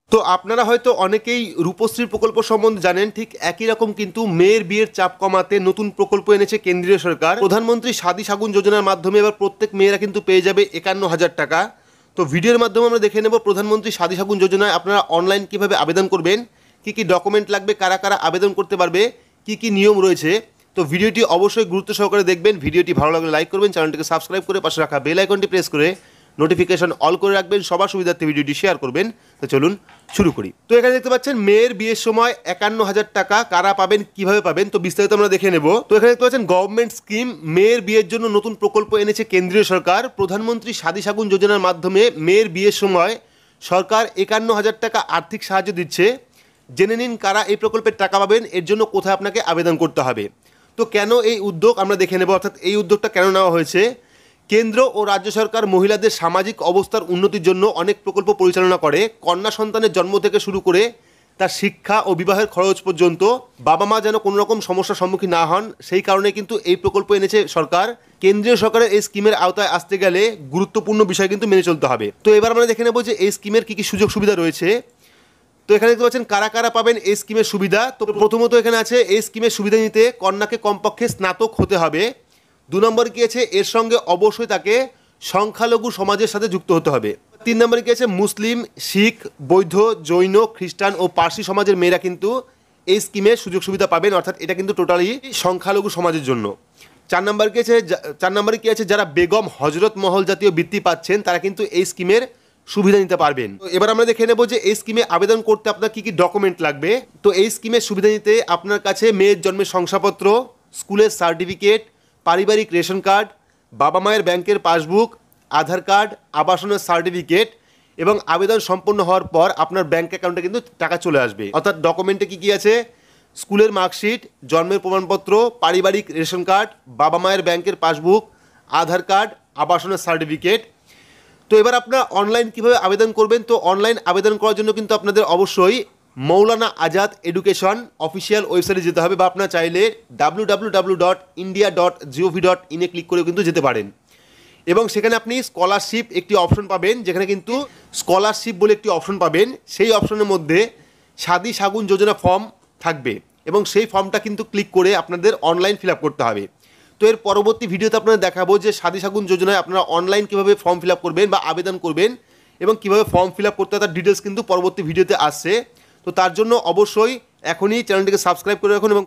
তো আপনারা হয়তো অনেকেই রূপশ্রী প্রকল্প সম্বন্ধে জানেন, ঠিক একই রকম কিন্তু মেয়ের বিয়ের চাপ কমাতে নতুন প্রকল্প এনেছে কেন্দ্রীয় সরকার। প্রধানমন্ত্রী শাদী শাগুন যোজনার মাধ্যমে এবার প্রত্যেক মেয়েরা কিন্তু পেয়ে যাবে 51,000 টাকা। তো ভিডিওর মাধ্যমে আমরা দেখে নেব প্রধানমন্ত্রী শাদী শাগুন যোজনায় আপনারা অনলাইন কিভাবে আবেদন করবেন, কি কি ডকুমেন্ট লাগবে, কারা কারা আবেদন করতে পারবে, কি কি নিয়ম রয়েছে। তো ভিডিওটি অবশ্যই গুরুত্ব সহকারে দেখবেন। ভিডিওটি ভালো লাগলে লাইক করবেন, চ্যানেলটিকে সাবস্ক্রাইব করে পাশে রাখা বেল আইকনটি প্রেস করে নোটিফিকেশন অল করে রাখবেন, সবার সুবিধার্থে ভিডিওটি শেয়ার করবেন। তো চলুন শুরু করি। তো এখানে দেখতে পাচ্ছেন মেয়ের বিয়ের সময় 51,000 টাকা কারা পাবেন, কিভাবে পাবেন, তো বিস্তারিত আমরা দেখে নেব। তো এখানে দেখতে পাচ্ছেন গভর্নমেন্ট স্কিম, মেয়ের বিয়ের জন্য নতুন প্রকল্প এনেছে কেন্দ্রীয় সরকার। প্রধানমন্ত্রী শাদী শাগুন যোজনার মাধ্যমে মেয়ের বিয়ের সময় সরকার 51,000 টাকা আর্থিক সাহায্য দিচ্ছে। জেনে নিন কারা এই প্রকল্পের টাকা পাবেন, এর জন্য কোথায় আপনাকে আবেদন করতে হবে। তো কেন এই উদ্যোগ আমরা দেখে নেব, অর্থাৎ এই উদ্যোগটা কেন নেওয়া হয়েছে। কেন্দ্র ও রাজ্য সরকার মহিলাদের সামাজিক অবস্থার উন্নতির জন্য অনেক প্রকল্প পরিচালনা করে। কন্যা সন্তানের জন্ম থেকে শুরু করে তার শিক্ষা ও বিবাহের খরচ পর্যন্ত বাবা মা যেন কোনো রকম সমস্যার সম্মুখীন না হন, সেই কারণে কিন্তু এই প্রকল্প এনেছে সরকার। কেন্দ্রীয় সরকারের এই স্কিমের আওতায় আসতে গেলে গুরুত্বপূর্ণ বিষয় কিন্তু মেনে চলতে হবে। তো এবার আমরা দেখে নেব যে এই স্কিমের কী কী সুযোগ সুবিধা রয়েছে। তো এখানে দেখতে পাচ্ছেন কারা কারা পাবেন এই স্কিমের সুবিধা। তো প্রথমত এখানে আছে এই স্কিমের সুবিধা নিতে কন্যাকে কমপক্ষে স্নাতক হতে হবে। 2 নম্বর কি আছে, এর সঙ্গে অবশ্যই তাকে সংখ্যালঘু সমাজের সাথে যুক্ত হতে হবে। 3 নম্বরে কি আছে, মুসলিম, শিখ, বৌদ্ধ, জৈন, খ্রিস্টান ও পার্সি সমাজের মেয়েরা কিন্তু এই স্কিমের সুযোগ সুবিধা পাবেন, অর্থাৎ এটা কিন্তু টোটালি সংখ্যালঘু সমাজের জন্য। 4 নম্বরে কি আছে, যারা বেগম হজরত মহল জাতীয় বৃত্তি পাচ্ছেন তারা কিন্তু এই স্কিমের সুবিধা নিতে পারবেন। তো এবার আমরা দেখে নেব যে এই স্কিমে আবেদন করতে আপনার কী কী ডকুমেন্ট লাগবে। তো এই স্কিমের সুবিধা নিতে আপনার কাছে মেয়ের জন্মের শংসাপত্র, স্কুলের সার্টিফিকেট, পারিবারিক রেশন কার্ড, বাবা মায়ের ব্যাংকের পাসবুক, আধার কার্ড, আবাসনের সার্টিফিকেট এবং আবেদন সম্পন্ন হওয়ার পর আপনার ব্যাংক অ্যাকাউন্টে কিন্তু টাকা চলে আসবে। অর্থাৎ ডকুমেন্টে কী কী আছে, স্কুলের মার্কশিট, জন্মের প্রমাণপত্র, পারিবারিক রেশন কার্ড, বাবা মায়ের ব্যাংকের পাসবুক, আধার কার্ড, আবাসনের সার্টিফিকেট। তো এবার আপনারা অনলাইন কিভাবে আবেদন করবেন। তো অনলাইন আবেদন করার জন্য কিন্তু আপনাদের অবশ্যই মৌলানা আজাদ এডুকেশন অফিসিয়াল ওয়েবসাইটে যেতে হবে, বা আপনারা চাইলে www.india.gov.in ক্লিক করেও কিন্তু যেতে পারেন। এবং সেখানে আপনি স্কলারশিপ একটি অপশন পাবেন, যেখানে কিন্তু স্কলারশিপ বলে একটি অপশন পাবেন। সেই অপশনের মধ্যে শাদী শাগুন যোজনা ফর্ম থাকবে এবং সেই ফর্মটা কিন্তু ক্লিক করে আপনাদের অনলাইন ফিল আপ করতে হবে। তো এর পরবর্তী ভিডিওতে আপনাদের দেখাবো যে শাদী শাগুন যোজনায় আপনারা অনলাইন কীভাবে ফর্ম ফিল আপ করবেন বা আবেদন করবেন এবং কীভাবে ফর্ম ফিল আপ করতে হয় তার ডিটেলস কিন্তু পরবর্তী ভিডিওতে আসছে। তো তার জন্য অবশ্যই এখনই চ্যানেলটিকে সাবস্ক্রাইব করে রাখুন এবং